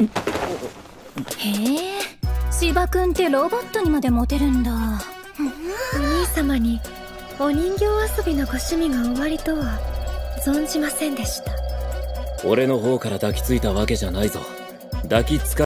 へえ、芝くんってロボットにまでモテるんだ。 お兄様にお人形遊びのご趣味がおありとは存じませんでした。 俺の方から抱きついたわけじゃないぞ。抱きつか